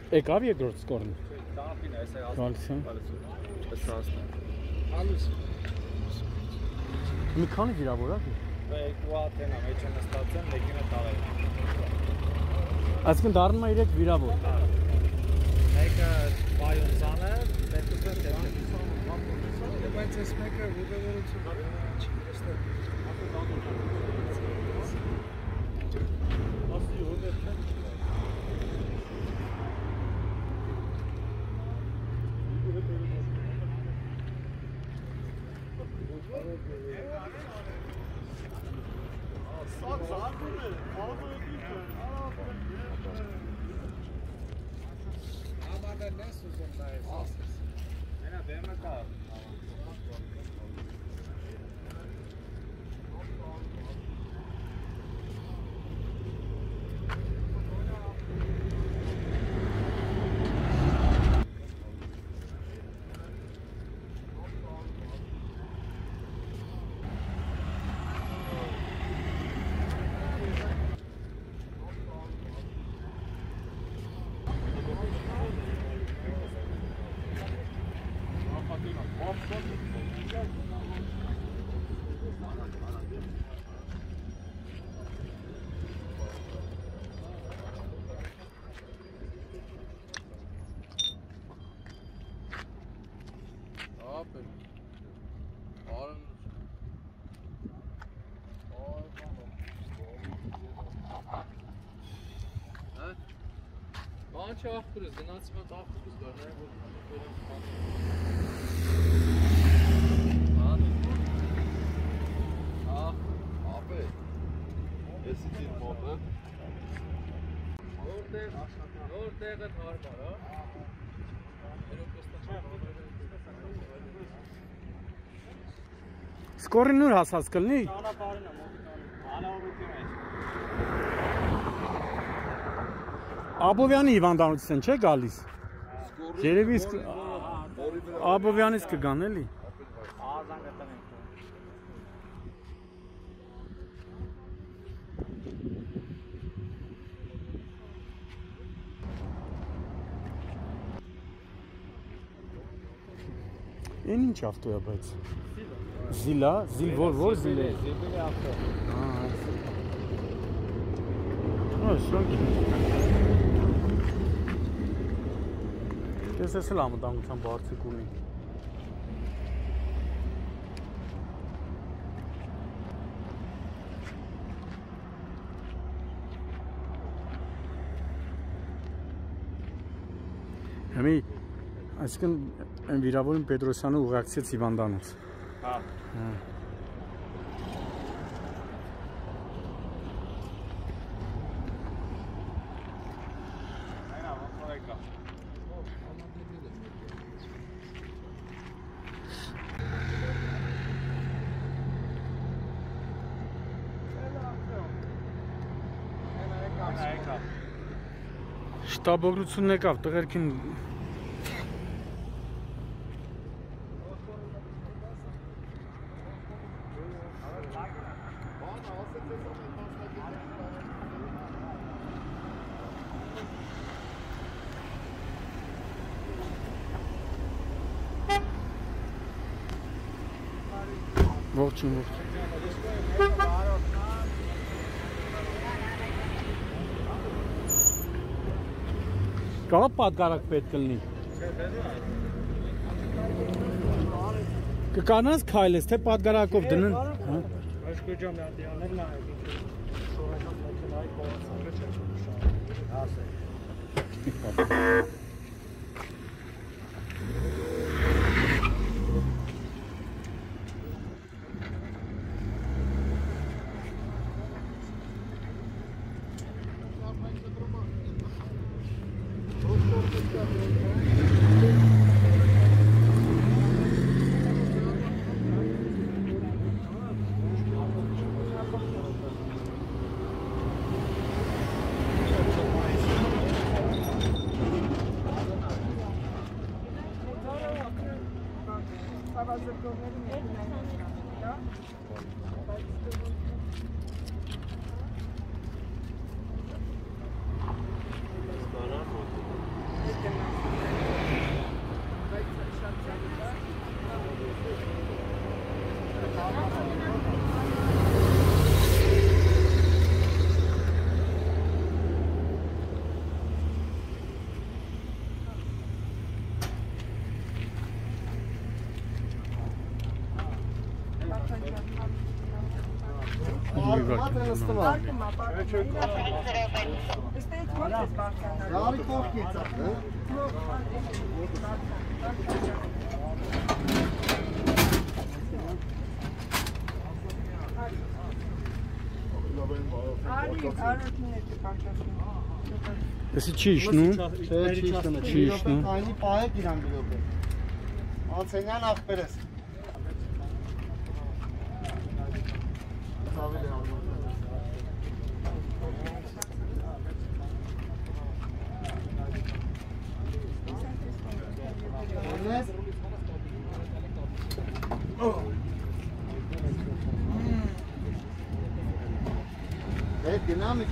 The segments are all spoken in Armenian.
Եկավ երկրորդ սկորն։ Տանապին է, այս է Գալիս է։ Այս հասնում։ Հալուս։ Մի քանի վիրավոր ա։ Երկու հատ են, մեջը նստած են, մեկինը տարել։ Այսինքն դառնում է 3 վիրավոր։ Մեկը բայոնցան է, մեկը դեպի։ Բայց այս մեկը ուղևորություն չի տեսնել։ Ասի հոդեր չեն։ Բանչը աղբրս, գնացիվատ աղբրս գարնայ, որ ապե, ես իդին մոտը նոր տեղը թարմար, Սկորին նուր հասած կլնի։ Ճանապարհին է մոտիկան, անավորություն է։ Աբովյանի հիվանդանոցն չէ գալիս։ Երևի Աբովյանից կգան էլի։ Ահազան գտնենք։ Այն ինչ ավտո է բայց։ Զիլա, զիլ որ զիլ է։ Զիլի ավտո։ Շոկ։ Ես էլ ամտանգության բարձիկ ունի։ Հիմի այսինքն այն վիրավորին Պետրոսյանը ուղարկցեց հիվանդանոց։ Հա։ Շտաբօգնությունն եկավ, տղերքին ողջույն, ողջույն։ Կարա պատգարակ պետք կլնի։ Կկանաս քայլես, թե պատգարակով դնեն։ Աշկոջան դիանել նա է։ Շորական մեքենայի կողմը չէ։ Ասե։ Argımat ısıtı var. Yarı kork geçer. Esi çiş, nu? Çiş, nu? Aynı paya giren bir yolda. Al senden akberes. Evet, dinamik.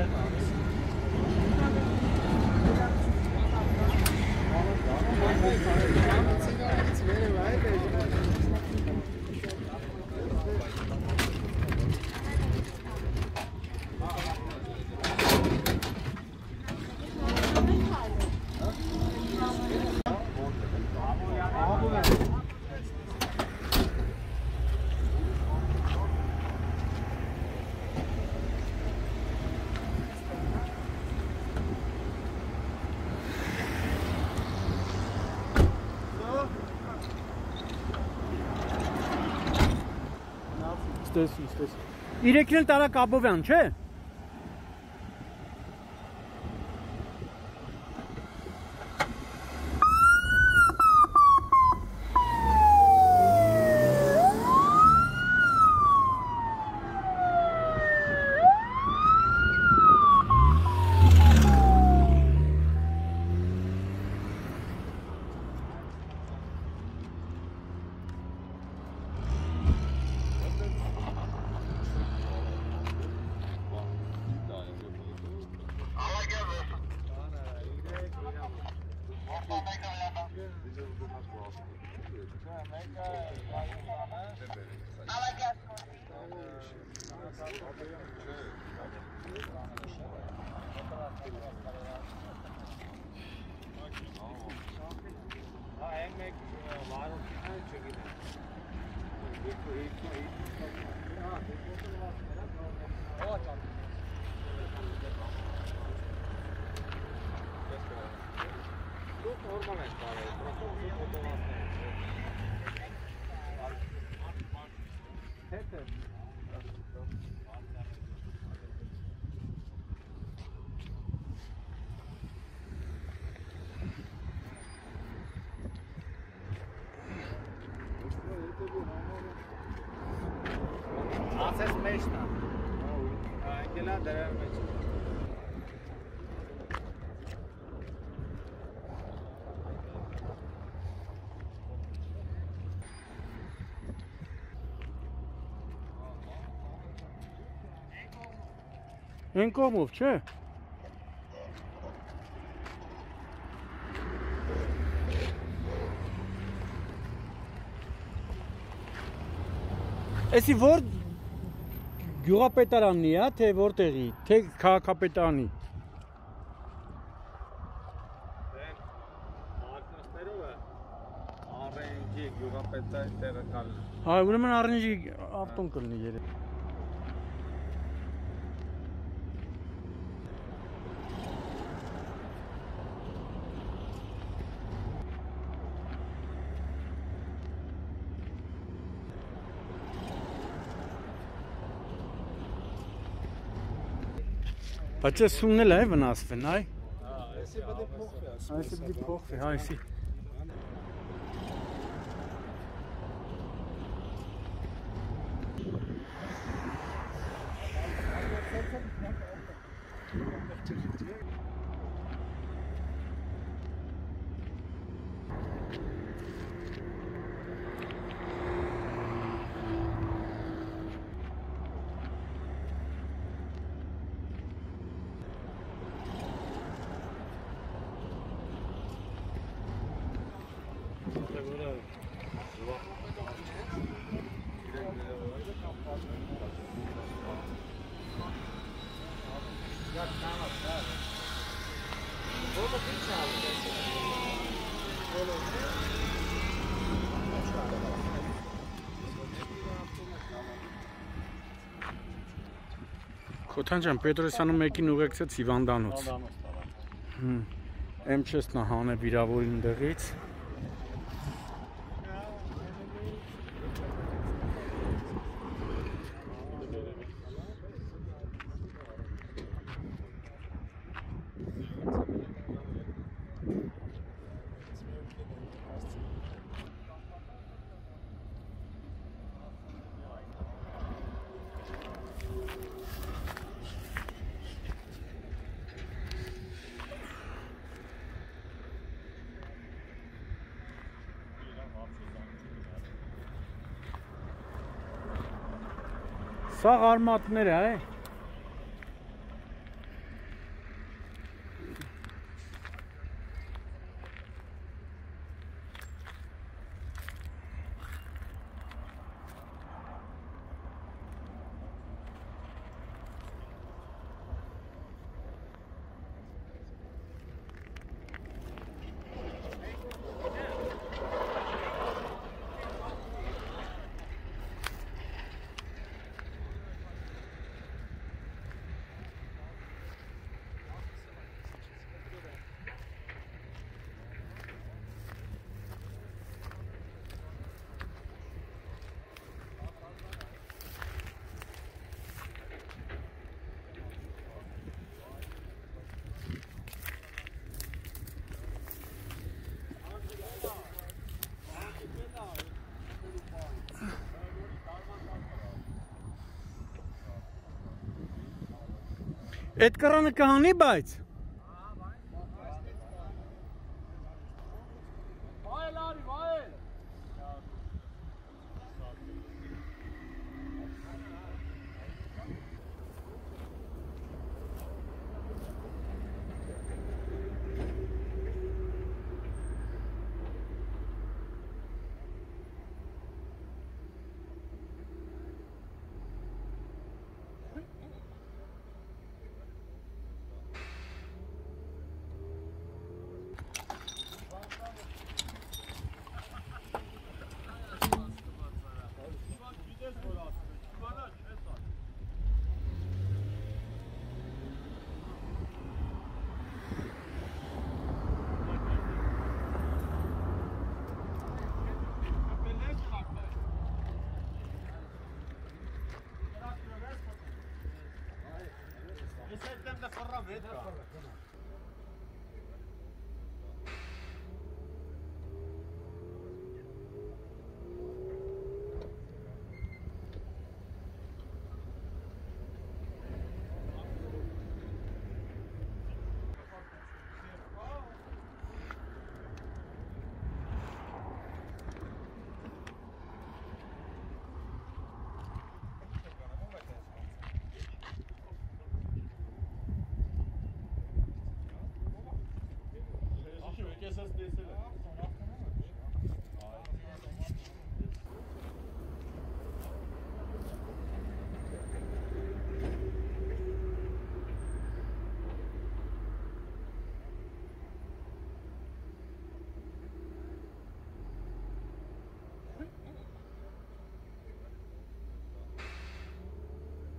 İstesin. İrekinin tara kabıvan, çe? Access meşna. Gelen derer meş. En komov, çe? Esi որ գյուղապետարանն է, թե որտեղի, թե քաղաքապետարանի։ Ակնասներով է առենջի գյուղապետարանի տեղը կալ։ Այ ուրեմն առնիժի ավտոն կլինի երեք։ Բայց ես սումնել է վնասվեն, այ։ Այսի բդի փոխվի, այսի։ Քոթան ջան, Պետրոսյանը մեկին ուղեկցեց հիվանդանոց։ Հիվանդանոց տարավ։ M-չեսնա հանե վիրավորին դեղից։ Սա արմատներ է, Այդ կռանը կհանի, բայց Esas de ese lado.